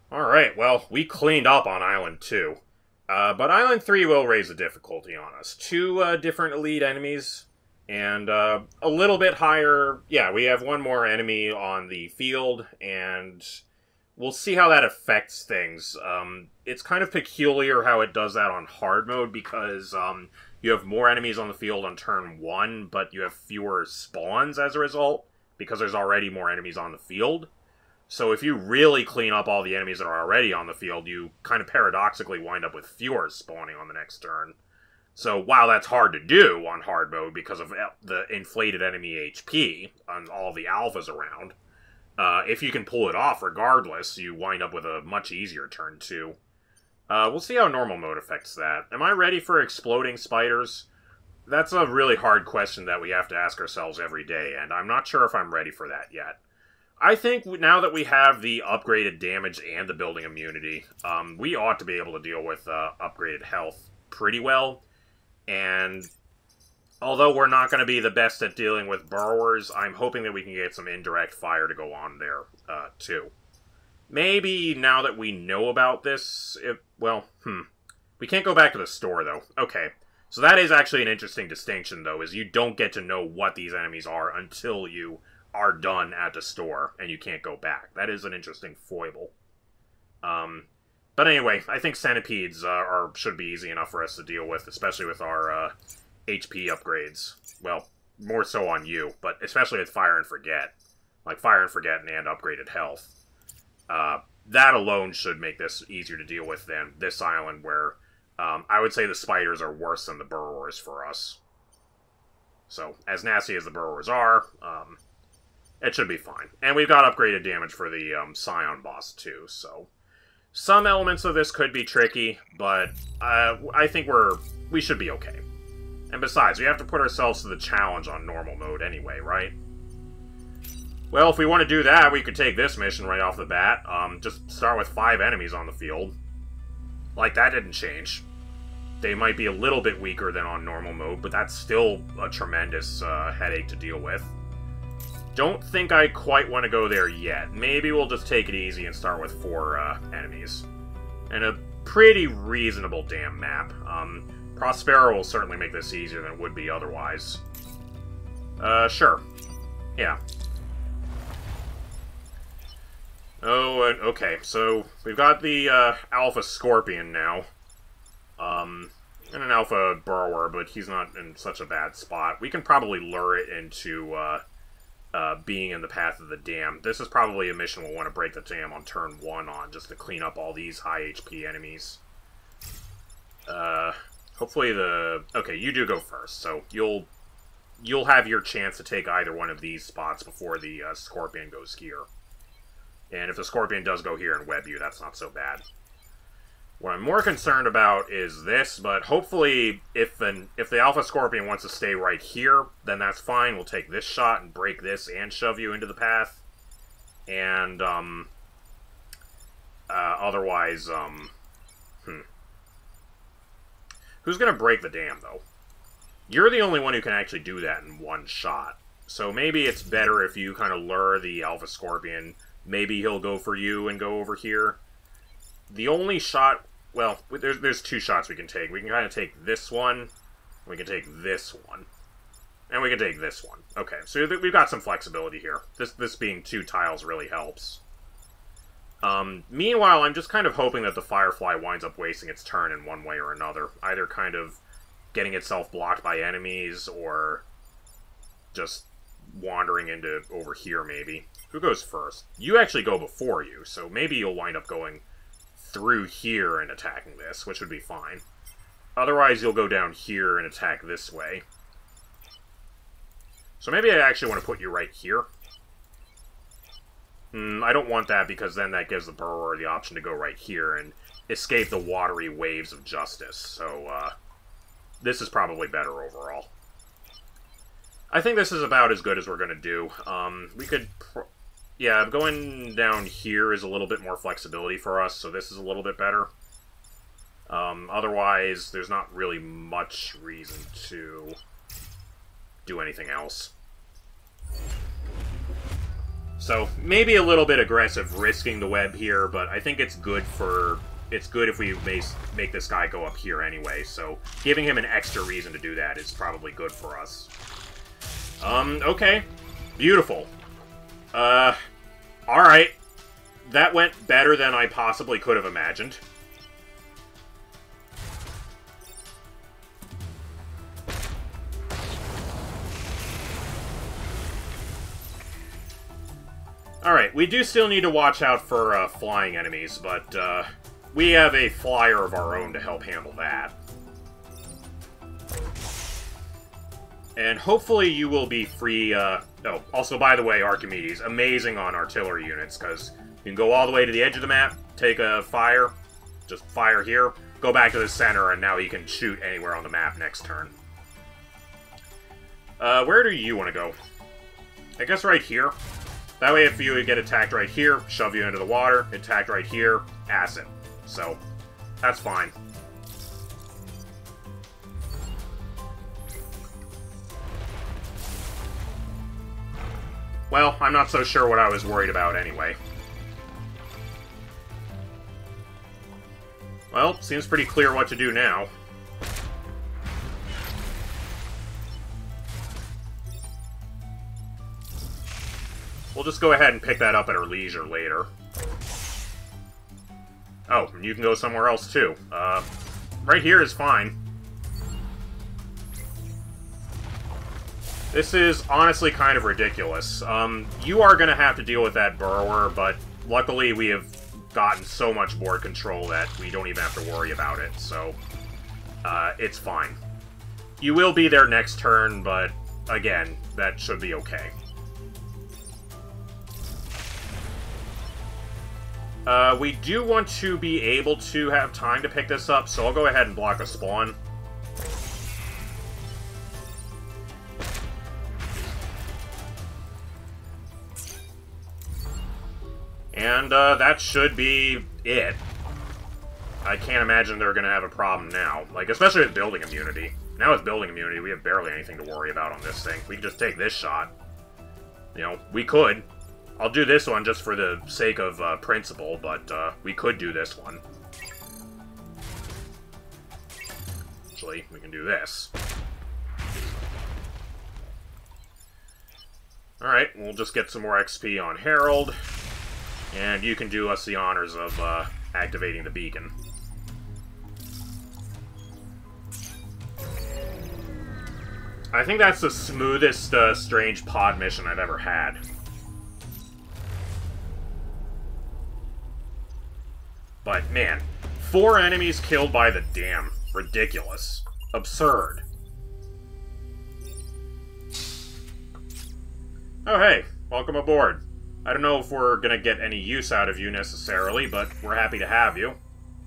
Alright, well, we cleaned up on Island 2. But Island 3 will raise the difficulty on us. Two different elite enemies, and a little bit higher. Yeah, we have one more enemy on the field, and we'll see how that affects things. It's kind of peculiar how it does that on hard mode, because you have more enemies on the field on turn 1, but you have fewer spawns as a result, because there's already more enemies on the field. So if you really clean up all the enemies that are already on the field, you kind of paradoxically wind up with fewer spawning on the next turn. So while that's hard to do on hard mode because of the inflated enemy HP on all the alphas around, if you can pull it off regardless, you wind up with a much easier turn 2. We'll see how normal mode affects that. Am I ready for exploding spiders? That's a really hard question that we have to ask ourselves every day, and I'm not sure if I'm ready for that yet. I think now that we have the upgraded damage and the building immunity, we ought to be able to deal with upgraded health pretty well. And although we're not going to be the best at dealing with burrowers, I'm hoping that we can get some indirect fire to go on there, too. Maybe now that we know about this, we can't go back to the store, though. Okay, so that is actually an interesting distinction, though, is you don't get to know what these enemies are until you are done at the store, and you can't go back. That is an interesting foible. But anyway, I think centipedes should be easy enough for us to deal with, especially with our HP upgrades. Well, more so on you, but especially with Fire and Forget. Like Fire and Forget and upgraded health. That alone should make this easier to deal with than this island, where I would say the spiders are worse than the burrowers for us. So, as nasty as the burrowers are, it should be fine. And we've got upgraded damage for the Scion boss, too, so some elements of this could be tricky, but I think we should be okay. And besides, we have to put ourselves to the challenge on normal mode anyway, right? Well, if we want to do that, we could take this mission right off the bat. Just start with 5 enemies on the field. Like, that didn't change. They might be a little bit weaker than on normal mode, but that's still a tremendous headache to deal with. Don't think I quite want to go there yet. Maybe we'll just take it easy and start with 4 enemies. And a pretty reasonable damn map. Prospero will certainly make this easier than it would be otherwise. Sure. Yeah. Oh, okay, so we've got the Alpha Scorpion now. And an Alpha Burrower, but he's not in such a bad spot. We can probably lure it into being in the path of the dam. This is probably a mission we'll want to break the dam on turn 1 on, just to clean up all these high HP enemies. Hopefully okay, you do go first, so you'll have your chance to take either one of these spots before the Scorpion goes here. And if the Scorpion does go here and web you, that's not so bad. What I'm more concerned about is this, but hopefully if the Alpha Scorpion wants to stay right here, then that's fine. We'll take this shot and break this and shove you into the path. And, otherwise, Who's gonna break the dam, though? You're the only one who can actually do that in one shot. So maybe it's better if you kind of lure the Alpha Scorpion. Maybe he'll go for you and go over here. The only shot... Well, there's 2 shots we can take. We can kind of take this one. We can take this one. And we can take this one. Okay, so we've got some flexibility here. This being 2 tiles really helps. Meanwhile, I'm just kind of hoping that the Firefly winds up wasting its turn in one way or another. Either kind of getting itself blocked by enemies, or just wandering into over here, maybe. Who goes first? You actually go before you, so maybe you'll wind up going through here and attacking this, which would be fine. Otherwise, you'll go down here and attack this way. So maybe I actually want to put you right here. I don't want that, because then that gives the Burrower the option to go right here and escape the watery waves of justice. So, this is probably better overall. I think this is about as good as we're going to do. We could... Yeah, going down here is a little bit more flexibility for us, so this is a little bit better. Otherwise, there's not really much reason to do anything else. So, maybe a little bit aggressive risking the web here, but I think it's good for... It's good if we make this guy go up here anyway, so giving him an extra reason to do that is probably good for us. Okay. Beautiful. Alright. That went better than I possibly could have imagined. Alright, we do still need to watch out for flying enemies, but we have a flyer of our own to help handle that. And hopefully you will be free, oh, also by the way, Archimedes, amazing on artillery units, because you can go all the way to the edge of the map, take a fire, just fire here, go back to the center, and now you can shoot anywhere on the map next turn. Where do you want to go? I guess right here. That way if you get attacked right here, shove you into the water, attacked right here, acid. So, that's fine. Well, I'm not so sure what I was worried about anyway. Well, seems pretty clear what to do now. We'll just go ahead and pick that up at our leisure later. Oh, and you can go somewhere else too. Right here is fine. This is honestly kind of ridiculous. You are going to have to deal with that burrower, but luckily we have gotten so much board control that we don't even have to worry about it, so it's fine. You will be there next turn, but again, that should be okay. We do want to be able to have time to pick this up, so I'll go ahead and block a spawn. And that should be it. I can't imagine they're going to have a problem now. Like, especially with building immunity. Now with building immunity, we have barely anything to worry about on this thing. We can just take this shot. You know, we could. I'll do this one just for the sake of principle, but we could do this one. Actually, we can do this. Alright, we'll just get some more XP on Herald. And you can do us the honors of activating the beacon. I think that's the smoothest strange pod mission I've ever had. But, man, 4 enemies killed by the dam. Ridiculous. Absurd. Oh, hey. Welcome aboard. I don't know if we're gonna get any use out of you necessarily, but we're happy to have you.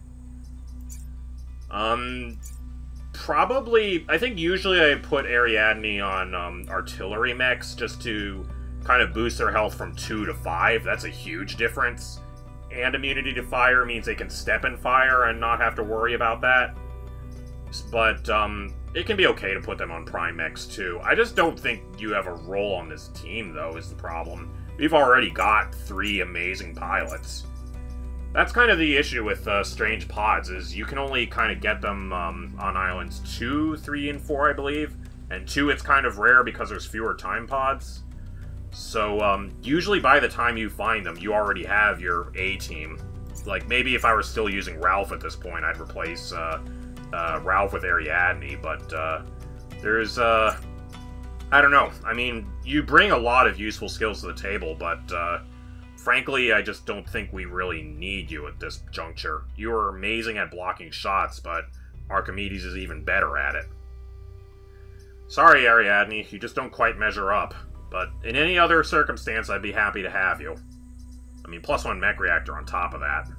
Probably... I think usually I put Ariadne on artillery mechs just to kind of boost their health from 2 to 5. That's a huge difference. And immunity to fire means they can step in fire and not have to worry about that. But, it can be okay to put them on prime mechs, too. I just don't think you have a role on this team, though, is the problem. We've already got 3 amazing pilots. That's kind of the issue with strange pods, is you can only kind of get them on islands 2, 3, and 4, I believe. And 2, it's kind of rare because there's fewer time pods. So, usually by the time you find them, you already have your A-team. Like, maybe if I were still using Ralph at this point, I'd replace Ralph with Ariadne, but there's, I don't know. I mean, you bring a lot of useful skills to the table, but frankly, I just don't think we really need you at this juncture. You are amazing at blocking shots, but Archimedes is even better at it. Sorry, Ariadne, you just don't quite measure up. But in any other circumstance, I'd be happy to have you. I mean, +1 mech reactor on top of that.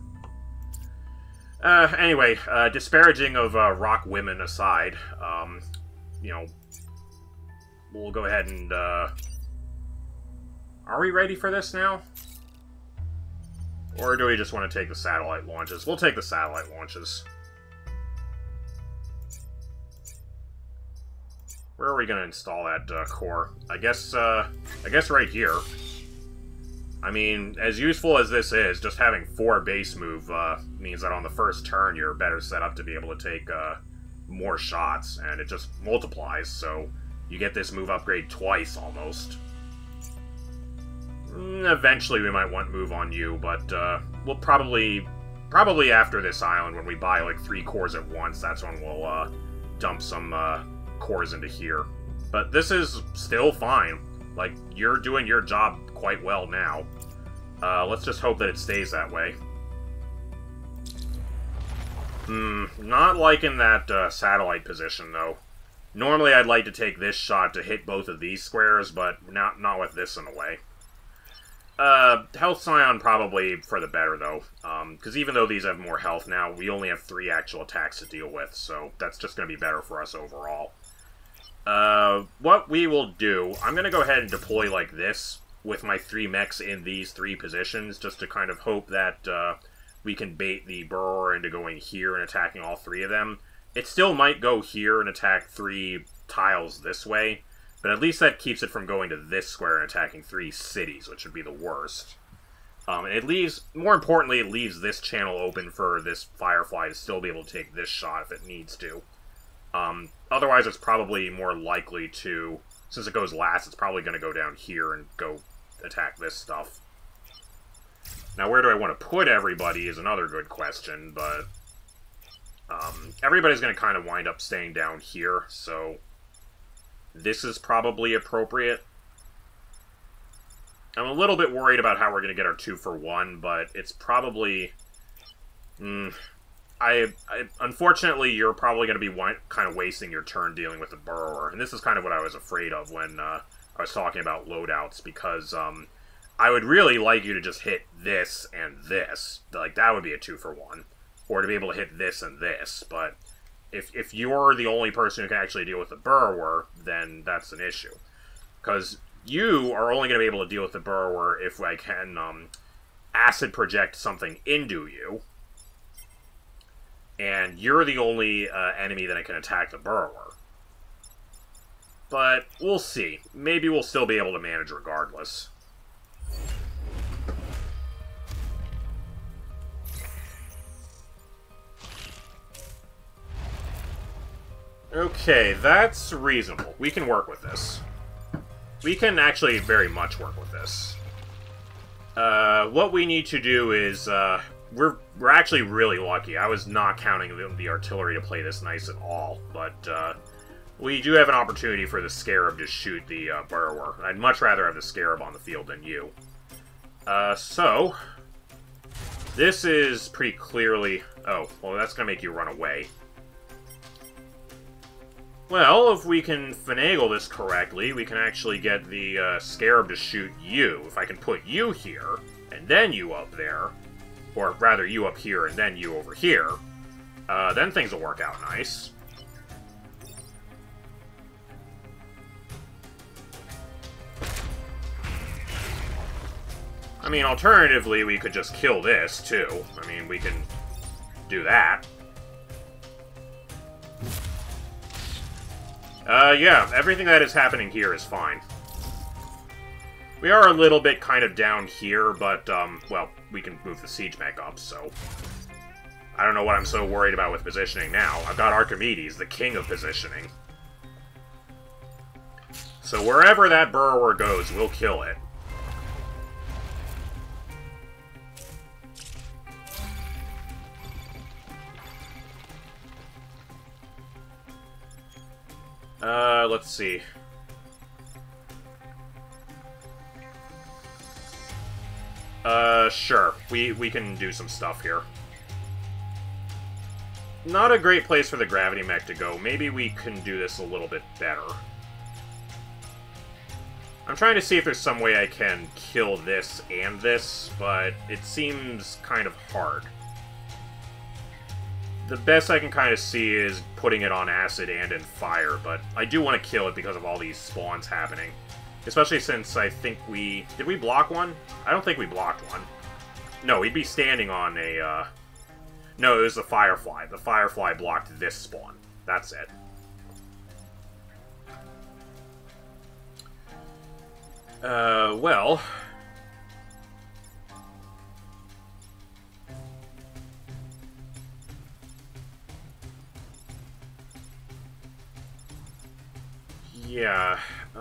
Anyway, disparaging of rock women aside, you know, we'll go ahead and, are we ready for this now? Or do we just want to take the satellite launches? We'll take the satellite launches. Where are we going to install that core? I guess right here. I mean, as useful as this is, just having 4 base move means that on the first turn you're better set up to be able to take more shots, and it just multiplies, so you get this move upgrade twice, almost. Eventually we might want move on you, but we'll probably after this island, when we buy like 3 cores at once, that's when we'll dump some cores into here. But this is still fine. Like, you're doing your job quite well now. Let's just hope that it stays that way. Not liking that satellite position, though. Normally I'd like to take this shot to hit both of these squares, but not with this in the way. Health Scion probably for the better, though. Because even though these have more health now, we only have 3 actual attacks to deal with, so that's just going to be better for us overall. What we will do, I'm going to go ahead and deploy like this, with my 3 mechs in these 3 positions, just to kind of hope that we can bait the Burrower into going here and attacking all 3 of them. It still might go here and attack 3 tiles this way, but at least that keeps it from going to this square and attacking 3 cities, which would be the worst. And it leaves, more importantly, it leaves this channel open for this Firefly to still be able to take this shot if it needs to. Otherwise, it's probably more likely to, since it goes last, it's probably going to go down here and go attack this stuff. Now, where do I want to put everybody is another good question, but everybody's going to kind of wind up staying down here, so this is probably appropriate. I'm a little bit worried about how we're going to get our 2-for-1, but it's probably... unfortunately, you're probably going to be kind of wasting your turn dealing with the Burrower, and this is kind of what I was afraid of when I was talking about loadouts, because I would really like you to just hit this and this. Like, that would be a 2-for-1. Or to be able to hit this and this, but if you're the only person who can actually deal with the Burrower, then that's an issue. Because you are only going to be able to deal with the Burrower if I can acid project something into you. And you're the only enemy that can attack the Burrower. But we'll see. Maybe we'll still be able to manage regardless. Okay, that's reasonable. We can work with this. We can actually very much work with this. What we need to do is, we're actually really lucky. I was not counting the artillery to play this nice at all, but we do have an opportunity for the Scarab to shoot the Burrower. I'd much rather have the Scarab on the field than you. So, this is pretty clearly... Oh, well, that's going to make you run away. Well, if we can finagle this correctly, we can actually get the Scarab to shoot you. If I can put you here, and then you up there, or rather you up here and then you over here, then things will work out nice. I mean, alternatively, we could just kill this, too. I mean, we can do that. Yeah, everything that is happening here is fine. We are a little bit kind of down here, but, well, we can move the siege mech up, so... I don't know what I'm so worried about with positioning now. I've got Archimedes, the king of positioning. So wherever that Burrower goes, we'll kill it. Let's see. Sure. We can do some stuff here. Not a great place for the gravity mech to go. Maybe we can do this a little bit better. I'm trying to see if there's some way I can kill this and this, but it seems kind of hard. The best I can kind of see is putting it on acid and in fire, but I do want to kill it because of all these spawns happening. Especially since I think we... Did we block one? I don't think we blocked one. No, we'd be standing on a... No, it was the Firefly. The Firefly blocked this spawn. That's it. Well... Yeah,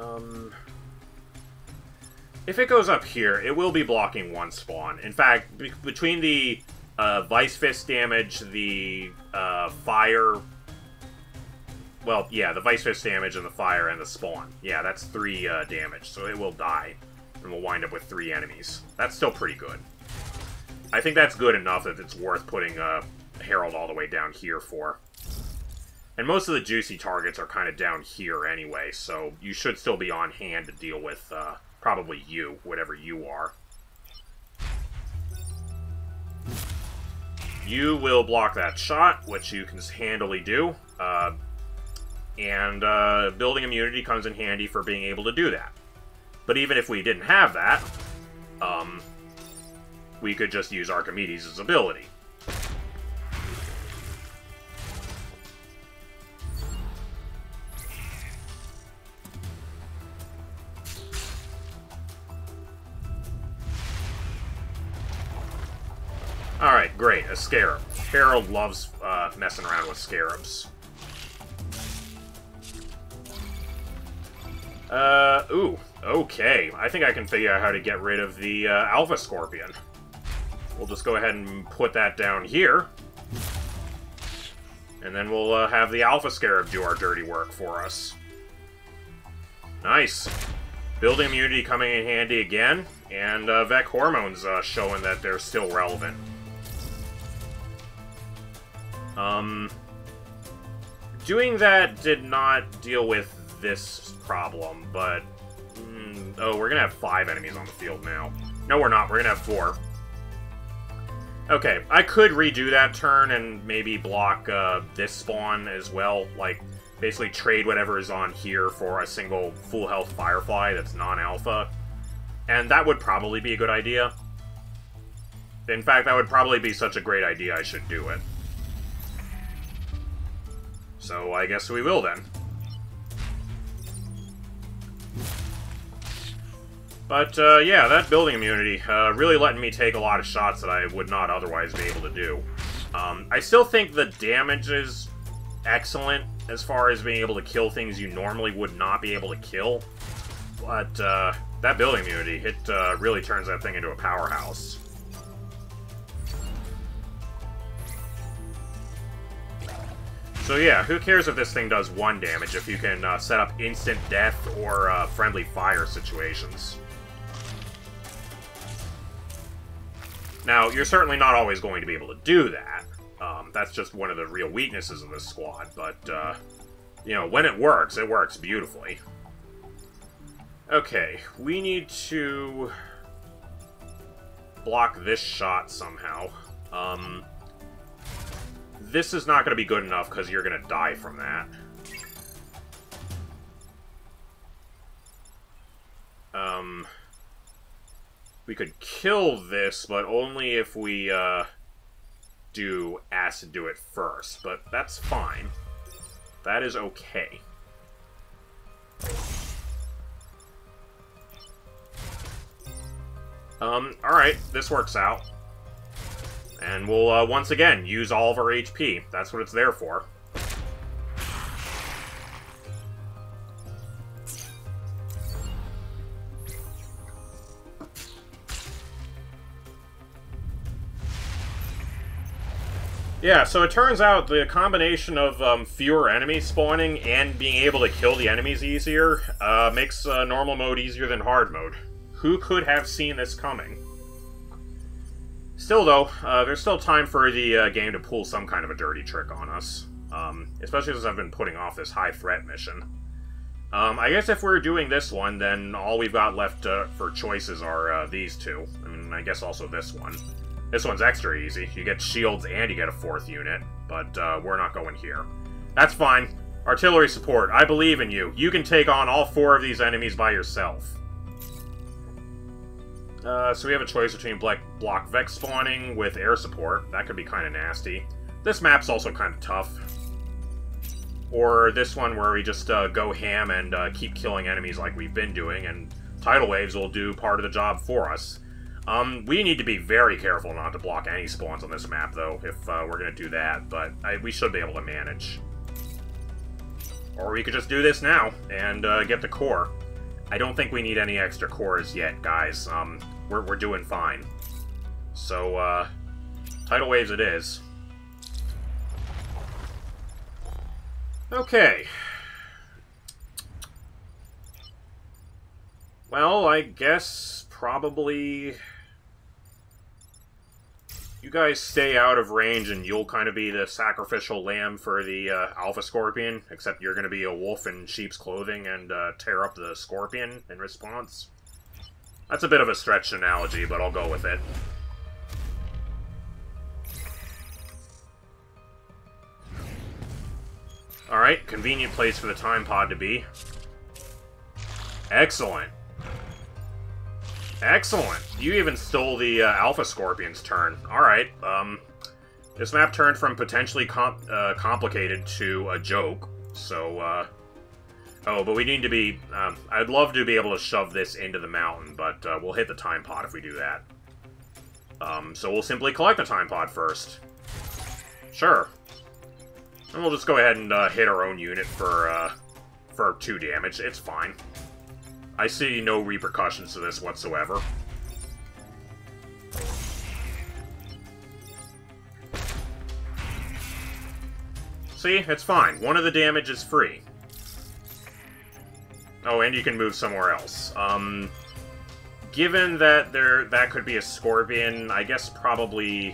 if it goes up here, it will be blocking one spawn. In fact, between the Vice Fist damage, the fire... Well, yeah, the Vice Fist damage and the fire and the spawn. Yeah, that's 3 damage, so it will die. And we'll wind up with 3 enemies. That's still pretty good. I think that's good enough that it's worth putting Herald all the way down here for. And most of the juicy targets are kind of down here anyway, so you should still be on hand to deal with probably you, whatever you are. You will block that shot, which you can handily do. And building immunity comes in handy for being able to do that. But even if we didn't have that, we could just use Archimedes' ability. Alright, great, a scarab. Harold loves messing around with scarabs. Ooh, okay. I think I can figure out how to get rid of the Alpha Scorpion. We'll just go ahead and put that down here. And then we'll have the Alpha Scarab do our dirty work for us. Nice. Building immunity coming in handy again, and Vec Hormones showing that they're still relevant. Doing that did not deal with this problem, but... oh, we're gonna have 5 enemies on the field now. No, we're not. We're gonna have 4. Okay, I could redo that turn and maybe block this spawn as well. Like, basically trade whatever is on here for a single full health Firefly that's non-alpha. And that would probably be a good idea. In fact, that would probably be such a great idea I should do it. So I guess we will then. But, yeah, that building immunity, really letting me take a lot of shots that I would not otherwise be able to do. I still think the damage is excellent as far as being able to kill things you normally would not be able to kill. But, that building immunity, it really turns that thing into a powerhouse. So yeah, who cares if this thing does 1 damage if you can set up instant death or friendly fire situations. Now, you're certainly not always going to be able to do that. That's just one of the real weaknesses of this squad, but, you know, when it works beautifully. Okay, we need to block this shot somehow. This is not going to be good enough because you're going to die from that. We could kill this, but only if we do acid do it first, but that's fine. That is okay. Alright, this works out. And we'll, once again, use all of our HP. That's what it's there for. Yeah, so it turns out the combination of fewer enemies spawning and being able to kill the enemies easier makes normal mode easier than hard mode. Who could have seen this coming? Still, though, there's still time for the game to pull some kind of a dirty trick on us. Especially since I've been putting off this high-threat mission. I guess if we're doing this one, then all we've got left for choices are these two. I mean, I guess also this one. This one's extra easy. You get shields and you get a 4th unit, but we're not going here. That's fine. Artillery support, I believe in you. You can take on all 4 of these enemies by yourself. So we have a choice between block Vex spawning with air support. That could be kind of nasty. This map's also kind of tough. Or this one where we just go ham and keep killing enemies like we've been doing, and tidal waves will do part of the job for us. We need to be very careful not to block any spawns on this map, though, if we're going to do that, but we should be able to manage. Or we could just do this now and get the core. I don't think we need any extra cores yet, guys. We're doing fine. So, tidal waves it is. Okay. Well, I guess probably you guys stay out of range and you'll kind of be the sacrificial lamb for the Alpha Scorpion, except you're going to be a wolf in sheep's clothing and tear up the Scorpion in response. That's a bit of a stretched analogy, but I'll go with it. Alright, convenient place for the time pod to be. Excellent. Excellent. You even stole the Alpha Scorpion's turn. Alright, this map turned from potentially complicated to a joke, so, oh, but we need to be, I'd love to be able to shove this into the mountain, but we'll hit the time pod if we do that. So we'll simply collect the time pod first. Sure. And we'll just go ahead and hit our own unit for 2 damage. It's fine. I see no repercussions to this whatsoever. See? It's fine. 1 of the damage is free. Oh, and you can move somewhere else. Given that that could be a Scorpion, I guess probably...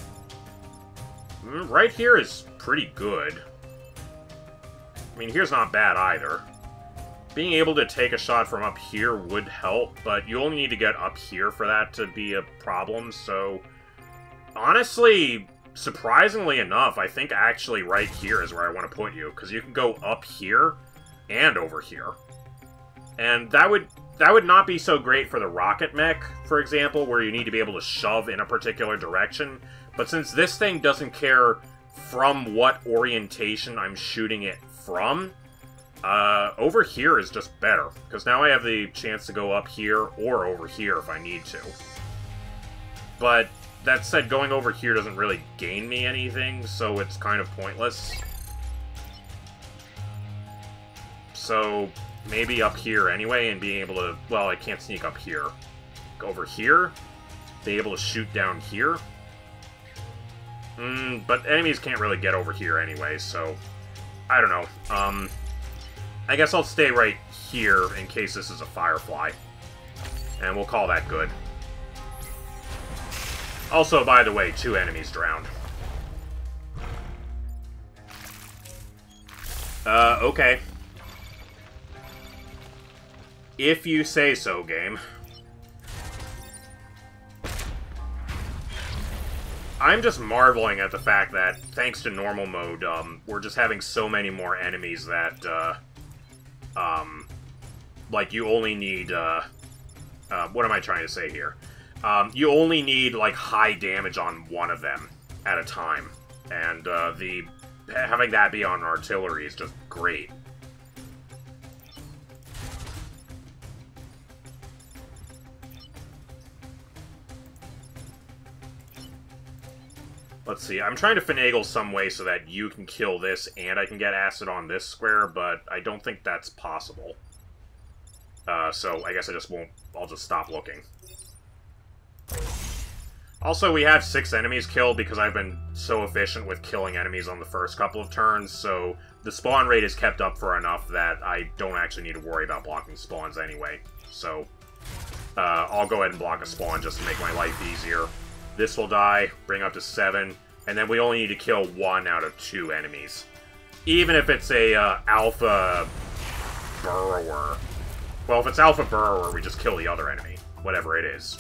right here is pretty good. I mean, here's not bad either. Being able to take a shot from up here would help, but you only need to get up here for that to be a problem, so... honestly, surprisingly enough, I think actually right here is where I want to put you, because you can go up here and over here. And that would not be so great for the rocket mech, for example, where you need to be able to shove in a particular direction. But since this thing doesn't care from what orientation I'm shooting it from, over here is just better. Because now I have the chance to go up here or over here if I need to. But that said, going over here doesn't really gain me anything, so it's kind of pointless. So maybe up here anyway, and being able to... well, I can't sneak up here. Go over here, be able to shoot down here. But enemies can't really get over here anyway, so... I don't know. I guess I'll stay right here in case this is a Firefly. And we'll call that good. Also, by the way, 2 enemies drowned. Okay. If you say so, game. I'm just marveling at the fact that, thanks to normal mode, we're just having so many more enemies that, like, you only need, what am I trying to say here? You only need, like, high damage on one of them at a time. And, having that be on artillery is just great. Let's see, I'm trying to finagle some way so that you can kill this and I can get acid on this square, but I don't think that's possible. So I guess I just won't... I'll just stop looking. Also, we have 6 enemies killed because I've been so efficient with killing enemies on the first couple of turns, so the spawn rate is kept up for enough that I don't actually need to worry about blocking spawns anyway. So, I'll go ahead and block a spawn just to make my life easier. This will die, bring up to 7, and then we only need to kill 1 out of 2 enemies. Even if it's a Alpha Burrower. Well, if it's Alpha Burrower, we just kill the other enemy, whatever it is.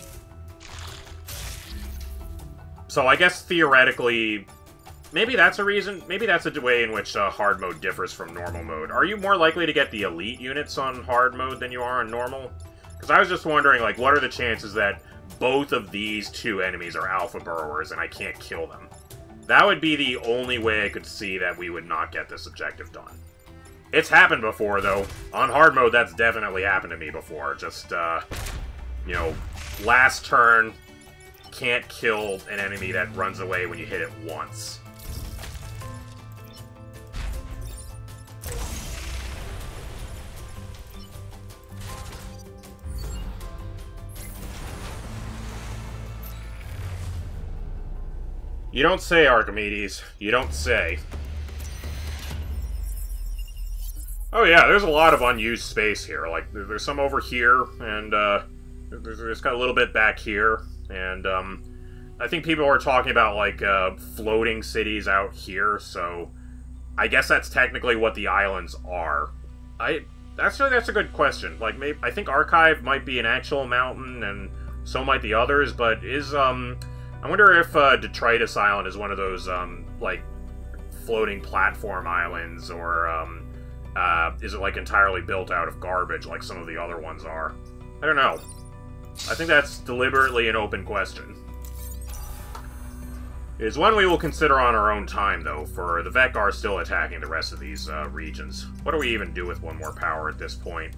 So I guess theoretically, maybe that's a reason, maybe that's a way in which hard mode differs from normal mode. Are you more likely to get the elite units on hard mode than you are on normal? Because I was just wondering, like, what are the chances that both of these 2 enemies are Alpha Burrowers and I can't kill them? That would be the only way I could see that we would not get this objective done. It's happened before, though. On hard mode, that's definitely happened to me before. Just, you know, last turn, can't kill an enemy that runs away when you hit it once. You don't say, Archimedes. You don't say. Oh yeah, there's a lot of unused space here. Like, there's some over here, and there's got a little bit back here, and I think people are talking about, like, floating cities out here, so I guess that's technically what the islands are. That's a good question. Like, maybe I think Archive might be an actual mountain, and so might the others, but I wonder if Detritus Island is one of those, like, floating platform islands, or, is it, like, entirely built out of garbage like some of the other ones are? I don't know. I think that's deliberately an open question. It is one we will consider on our own time, though, for the Vek are still attacking the rest of these regions. What do we even do with one more power at this point?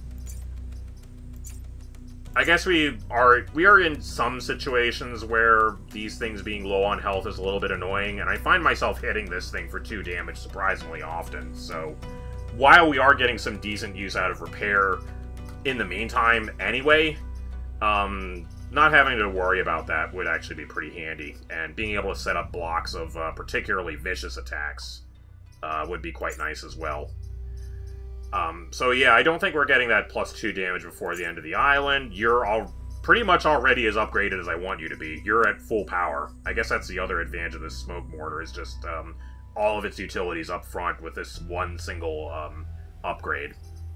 I guess we are in some situations where these things being low on health is a little bit annoying, and I find myself hitting this thing for 2 damage surprisingly often, so while we are getting some decent use out of repair in the meantime anyway, not having to worry about that would actually be pretty handy, and being able to set up blocks of particularly vicious attacks would be quite nice as well. So yeah, I don't think we're getting that +2 damage before the end of the island. You're pretty much already as upgraded as I want you to be. You're at full power. I guess that's the other advantage of this smoke mortar, is just all of its utilities up front with this one single upgrade.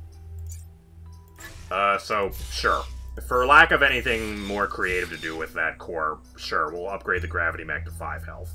So, sure. For lack of anything more creative to do with that core, sure, we'll upgrade the gravity mech to 5 health.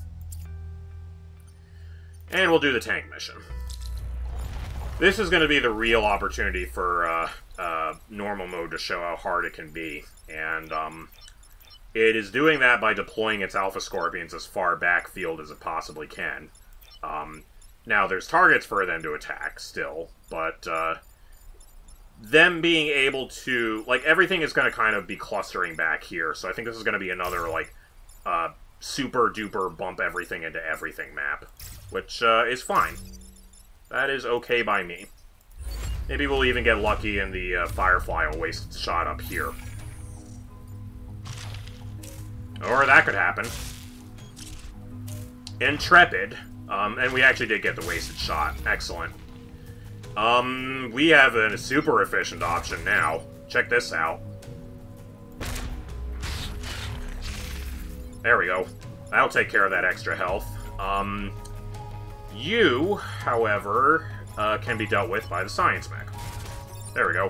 And we'll do the tank mission. This is going to be the real opportunity for normal mode to show how hard it can be, and it is doing that by deploying its Alpha Scorpions as far backfield as it possibly can. Now, there's targets for them to attack still, but them being able to... like, everything is going to kind of be clustering back here, so I think this is going to be another, like, super-duper bump everything into everything map, which is fine. That is okay by me. Maybe we'll even get lucky and the Firefly will waste its shot up here. Or that could happen. Intrepid. And we actually did get the wasted shot. Excellent. We have a super efficient option now. Check this out. There we go. That'll take care of that extra health. You, however, can be dealt with by the Science Mech. There we go.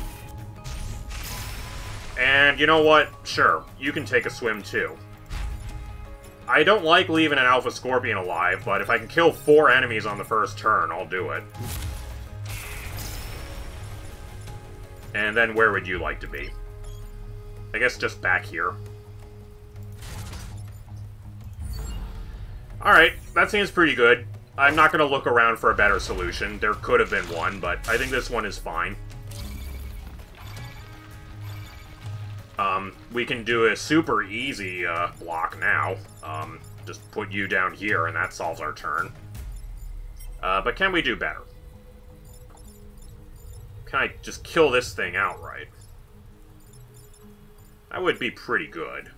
And you know what? Sure, you can take a swim too. I don't like leaving an Alpha Scorpion alive, but if I can kill 4 enemies on the first turn, I'll do it. And then where would you like to be? I guess just back here. Alright, that seems pretty good. I'm not going to look around for a better solution. There could have been one, but I think this one is fine. We can do a super easy block now. Just put you down here, and that solves our turn. But can we do better? Can I just kill this thing outright? That would be pretty good.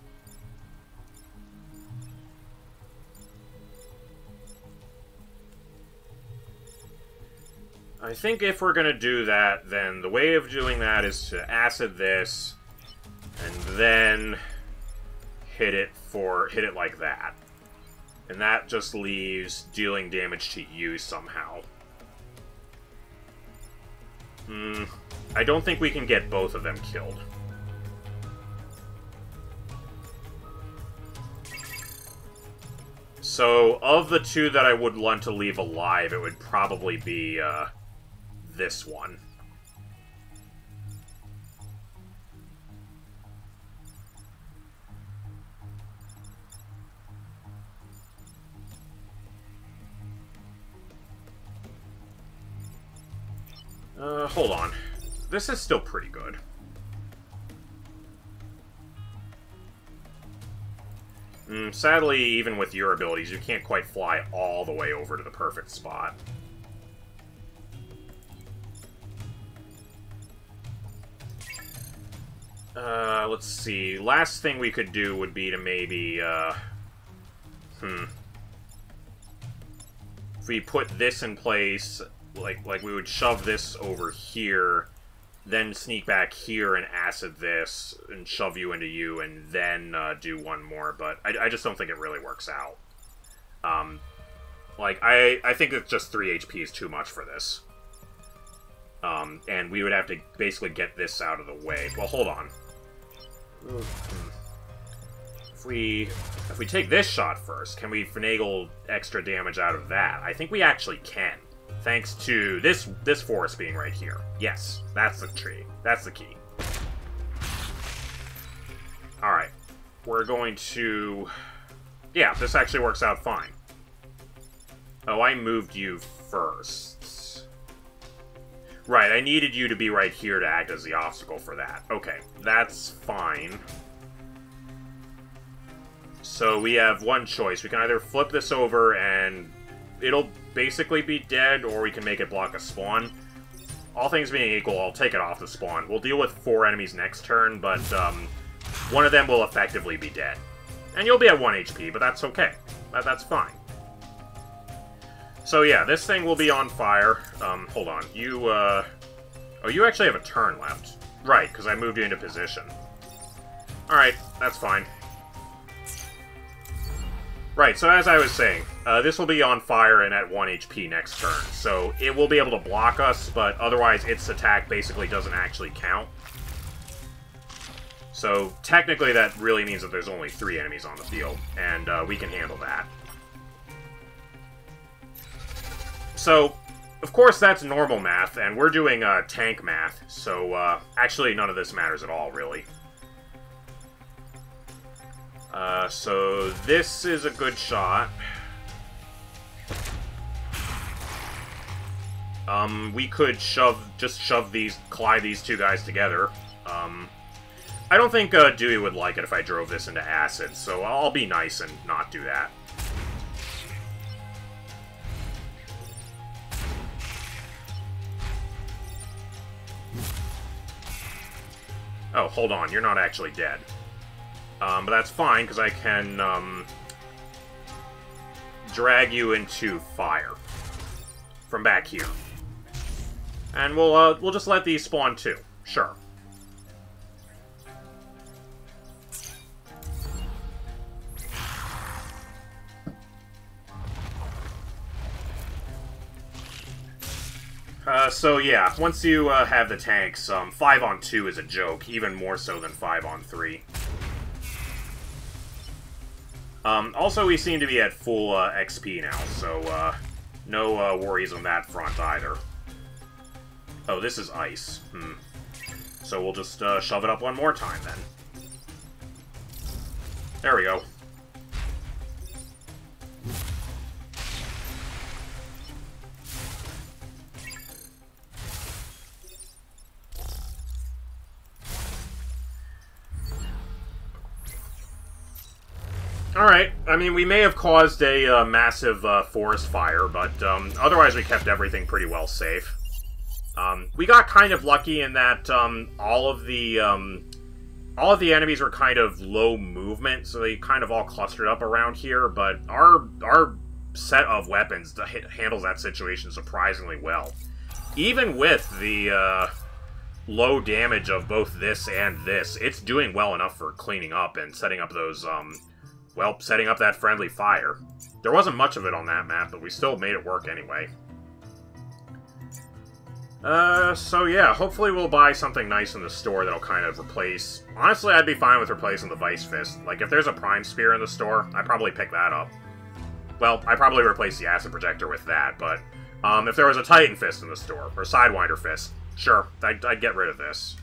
I think if we're going to do that, then the way of doing that is to acid this, and then hit it like that. And that just leaves dealing damage to you somehow. I don't think we can get both of them killed. So, of the 2 that I would want to leave alive, it would probably be, this one. Hold on. This is still pretty good. Sadly, even with your abilities, you can't quite fly all the way over to the perfect spot. Let's see. Last thing we could do would be to maybe, If we put this in place, like we would shove this over here, then sneak back here and acid this, and shove you into you, and then do one more, but I just don't think it really works out. Like, I think it's just 3 HP is too much for this. And we would have to basically get this out of the way. Well, hold on. If we take this shot first, can we finagle extra damage out of that? I think we actually can. Thanks to this forest being right here. Yes, that's the tree. That's the key. Alright. We're going to... Yeah, this actually works out fine. Oh, I moved you first. Right, I needed you to be right here to act as the obstacle for that. Okay, that's fine. So we have one choice. We can either flip this over and it'll basically be dead, or we can make it block a spawn. All things being equal, I'll take it off the spawn. We'll deal with 4 enemies next turn, but one of them will effectively be dead. And you'll be at 1 HP, but that's okay. That's fine. So yeah, this thing will be on fire. Hold on. You, oh, you actually have a turn left. Right, because I moved you into position. Alright, that's fine. Right, so as I was saying, this will be on fire and at 1 HP next turn. So it will be able to block us, but otherwise its attack basically doesn't actually count. So technically that really means that there's only 3 enemies on the field, and we can handle that. So, of course that's normal math, and we're doing tank math, so actually none of this matters at all, really. So this is a good shot. We could just shove these, collide these 2 guys together. I don't think Dewey would like it if I drove this into acid, so I'll be nice and not do that. Oh, hold on, you're not actually dead. But that's fine, because I can, drag you into fire. From back here. And we'll just let these spawn too. Sure. So yeah, once you have the tanks, 5-on-2 is a joke, even more so than 5-on-3. Also, we seem to be at full XP now, so no worries on that front either. Oh, this is ice. So we'll just shove it up one more time, then. There we go. Alright, I mean, we may have caused a massive forest fire, but otherwise we kept everything pretty well safe. We got kind of lucky in that all of the enemies were kind of low movement, so they kind of all clustered up around here, but our set of weapons handles that situation surprisingly well. Even with the low damage of both this and this, it's doing well enough for cleaning up and setting up those, well, setting up that friendly fire. There wasn't much of it on that map, but we still made it work anyway. So yeah, hopefully we'll buy something nice in the store that'll kind of replace... Honestly, I'd be fine with replacing the Vice Fist. Like, if there's a Prime Spear in the store, I'd probably pick that up. Well, I'd probably replace the Acid Projector with that, but... if there was a Titan Fist in the store, or Sidewinder Fist, sure, I'd get rid of this.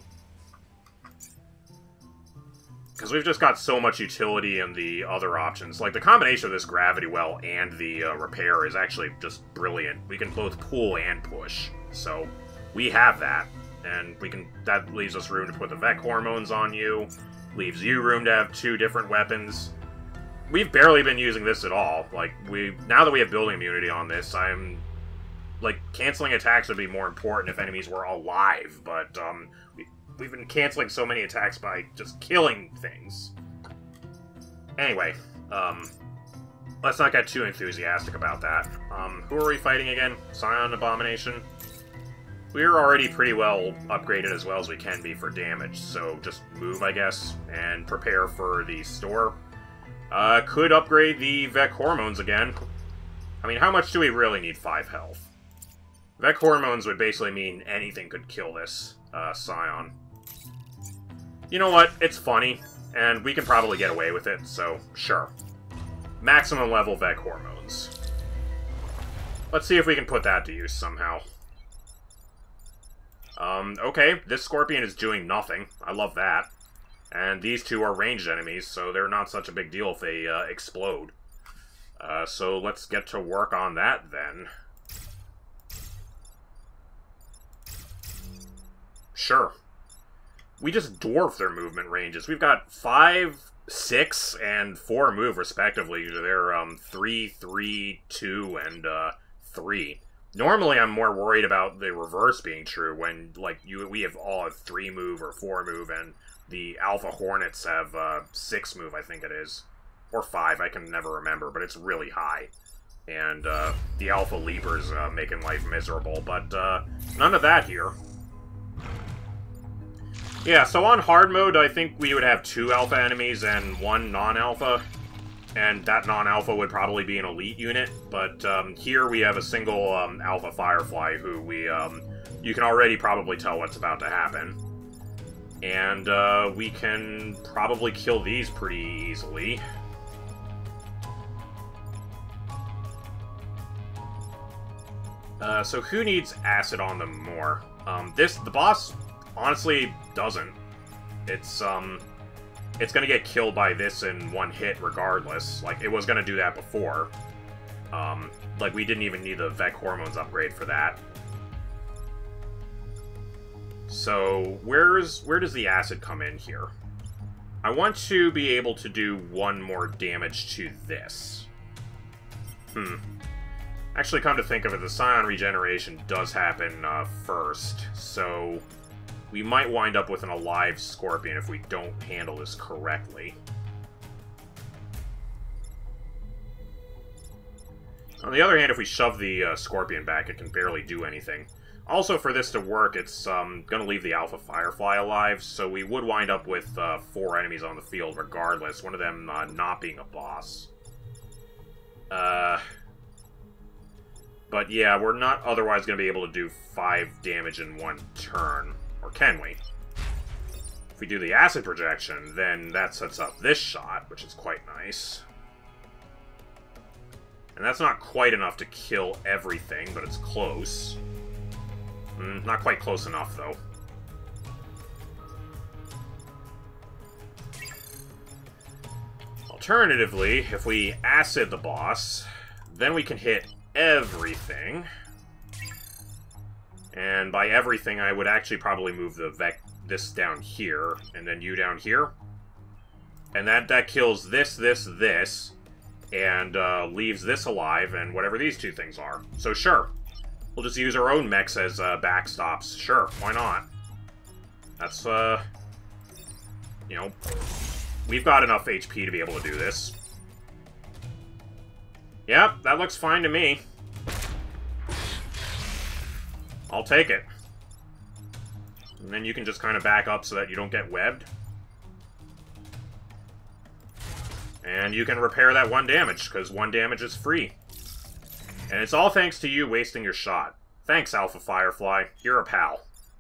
Because we've just got so much utility in the other options. Like, the combination of this Gravity Well and the Repair is actually just brilliant. We can both pull and push. So, we have that. And we can... that leaves us room to put the Vec Hormones on you. Leaves you room to have 2 different weapons. We've barely been using this at all. Like, now that we have building immunity on this, I'm... like, canceling attacks would be more important if enemies were alive, but, we've been canceling so many attacks by just killing things. Anyway, let's not get too enthusiastic about that. Who are we fighting again? Scion Abomination? We're already pretty well upgraded as well as we can be for damage, so just move, I guess, and prepare for the store. Could upgrade the Vec Hormones again. I mean, how much do we really need 5 health? Vec Hormones would basically mean anything could kill this Scion. You know what? It's funny, and we can probably get away with it, so sure. Maximum level Vec Hormones. Let's see if we can put that to use somehow. Okay, this Scorpion is doing nothing. I love that. And these two are ranged enemies, so they're not such a big deal if they explode. So let's get to work on that, then. Sure. We just dwarf their movement ranges. We've got 5, 6, and 4 move, respectively. They're 3, 3, 2, and 3. Normally, I'm more worried about the reverse being true when, like, we all have 3 move or 4 move, and the Alpha Hornets have 6 move, I think it is. Or 5, I can never remember, but it's really high. And the Alpha Leapers making life miserable, but none of that here. Yeah, so on hard mode, I think we would have 2 alpha enemies and 1 non-alpha. And that non-alpha would probably be an elite unit, but here we have a single alpha Firefly who you can already probably tell what's about to happen. And we can probably kill these pretty easily. So who needs acid on them more? The boss honestly doesn't. It's gonna get killed by this in 1 hit regardless. Like, it was gonna do that before. Like, we didn't even need the Vec Hormones upgrade for that. So, where does the acid come in here? I want to be able to do 1 more damage to this. Actually, come to think of it, the Scion regeneration does happen first, so we might wind up with an alive Scorpion if we don't handle this correctly. On the other hand, if we shove the Scorpion back, it can barely do anything. Also, for this to work, it's going to leave the Alpha Firefly alive, so we would wind up with 4 enemies on the field regardless, one of them not being a boss. But yeah, we're not otherwise going to be able to do 5 damage in 1 turn. Or can we? If we do the acid projection, then that sets up this shot, which is quite nice. And that's not quite enough to kill everything, but it's close. Not quite close enough, though. Alternatively, if we acid the boss, then we can hit everything. And by everything, I would actually probably move this down here, and then you down here. And that kills this, and leaves this alive, and whatever these 2 things are. So sure, we'll just use our own mechs as backstops. Sure, why not? That's, you know, we've got enough HP to be able to do this. Yep, that looks fine to me. I'll take it. And then you can just kind of back up so that you don't get webbed. And you can repair that 1 damage, because 1 damage is free. And it's all thanks to you wasting your shot. Thanks, Alpha Firefly. You're a pal.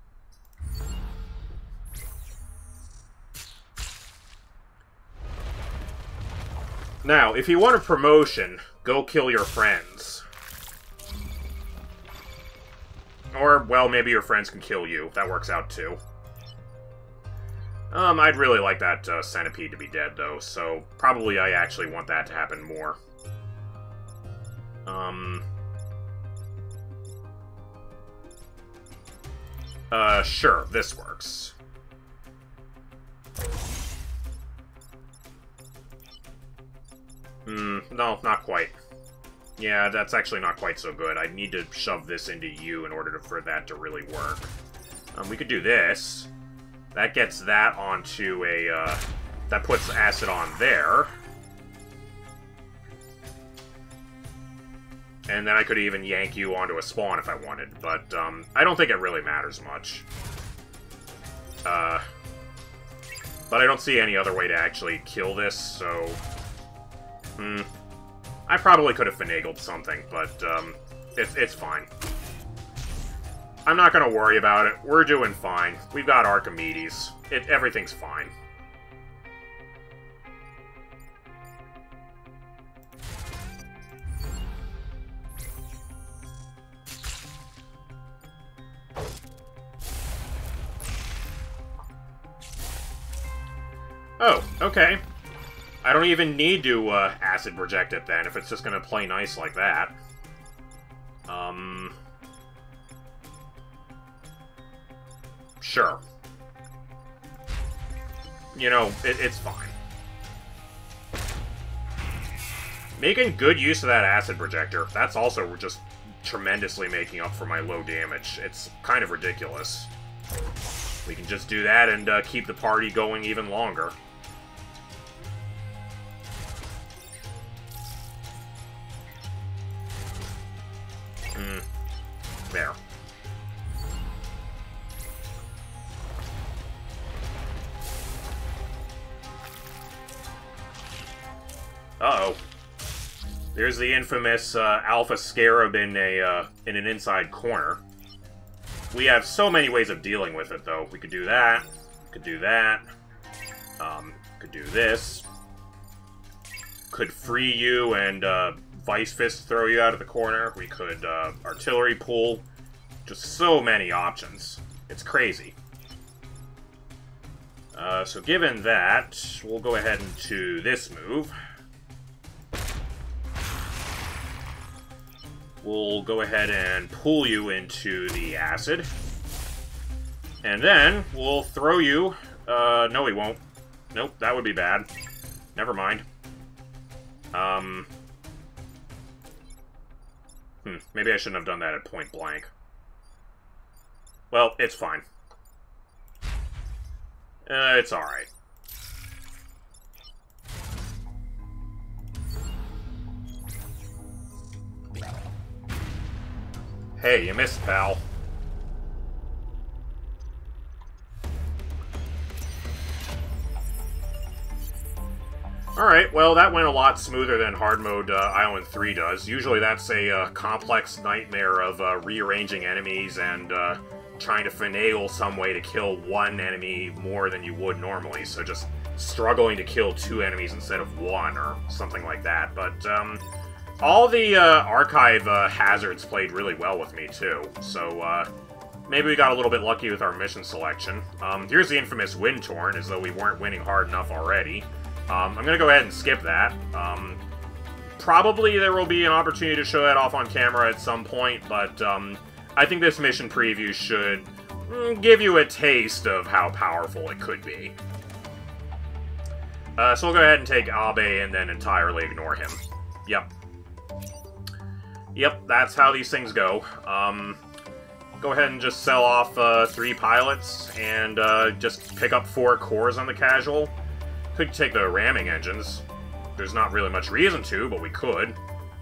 Now, if you want a promotion, go kill your friends. Or, well, maybe your friends can kill you. That works out, too. I'd really like that centipede to be dead, though, so probably I actually want that to happen more. Sure, this works. No, not quite. Yeah, that's actually not quite so good. I need to shove this into you in order for that to really work. We could do this. That gets that onto a, that puts acid on there. And then I could even yank you onto a spawn if I wanted, but I don't think it really matters much. But I don't see any other way to actually kill this, so... I probably could have finagled something, but it's fine. I'm not gonna worry about it. We're doing fine. We've got Archimedes. Everything's fine. Oh, okay. I don't even need to acid project it then, if it's just gonna play nice like that. Sure. You know, it's fine. Making good use of that acid projector, that's also just tremendously making up for my low damage. It's kind of ridiculous. We can just do that and keep the party going even longer. There. Uh-oh. There's the infamous Alpha Scarab in an inside corner. We have so many ways of dealing with it, though. We could do that. Could do that. Could do this. Could free you and Vice Fist throw you out of the corner. We could artillery pull. Just so many options. It's crazy. So given that, we'll go ahead into this move. We'll go ahead and pull you into the acid. And then we'll throw you... no we won't. Nope, that would be bad. Never mind. Maybe I shouldn't have done that at point blank. Well, it's fine. It's alright. Hey, you missed, pal. Alright, well, that went a lot smoother than Hard Mode Island 3 does. Usually that's a complex nightmare of rearranging enemies and trying to finagle some way to kill one enemy more than you would normally. So just struggling to kill two enemies instead of one, or something like that. But all the archive hazards played really well with me, too. So maybe we got a little bit lucky with our mission selection. Here's the infamous Wind Torn, as though we weren't winning hard enough already. I'm gonna go ahead and skip that. Probably there will be an opportunity to show that off on camera at some point, but I think this mission preview should give you a taste of how powerful it could be. So we'll go ahead and take Abe and then entirely ignore him. Yep. Yep, that's how these things go. Go ahead and just sell off 3 pilots and just pick up 4 cores on the casual. Could take the ramming engines. There's not really much reason to, but we could.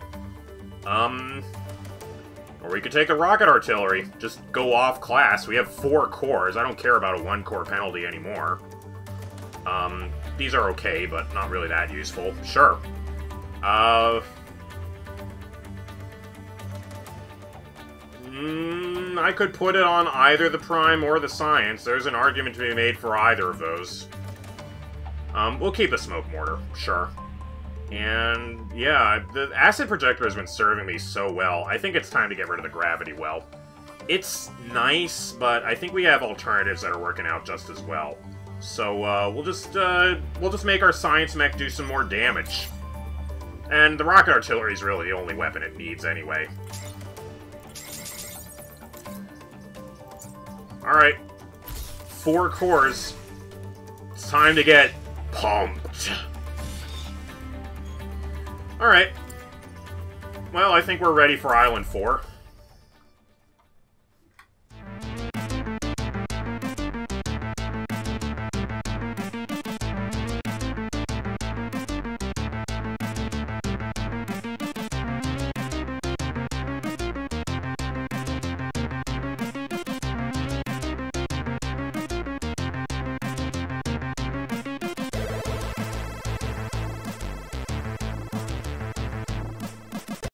Or we could take the rocket artillery. Just go off class. We have 4 cores. I don't care about a 1-core penalty anymore. These are okay, but not really that useful. Sure. I could put it on either the Prime or the Science. There's an argument to be made for either of those. We'll keep the Smoke Mortar, sure. And, yeah, the Acid Projector has been serving me so well. I think it's time to get rid of the Gravity Well. It's nice, but I think we have alternatives that are working out just as well. So, we'll just make our Science Mech do some more damage. And the Rocket Artillery is really the only weapon it needs anyway. Alright. 4 cores. It's time to get pumped. Alright. Well, I think we're ready for Island 4.